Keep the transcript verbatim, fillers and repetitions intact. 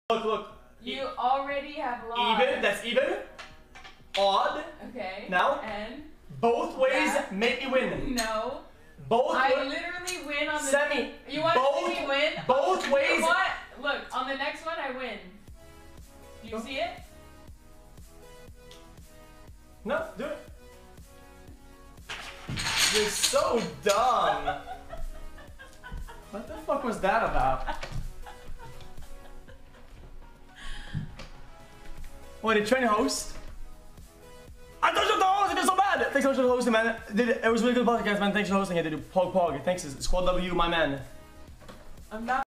Look, look. You already have lost. Even, that's even. Odd. Okay. Now. And. Both ways Yeah. make me win. No. Both I ways. literally win on the. Semi. You want both, to see me win? Both You ways. know what? Look, on the next one I win. Do you Oh. see it? No, do it. You're so dumb. What the fuck was that about? What, did Trent host? I thought you were the host, I did so bad! Thanks so much for hosting, man. Did it, it was a really good podcast, man. Thanks for hosting it. Did you pog pog. Thanks, Squad W, my man. I'm not.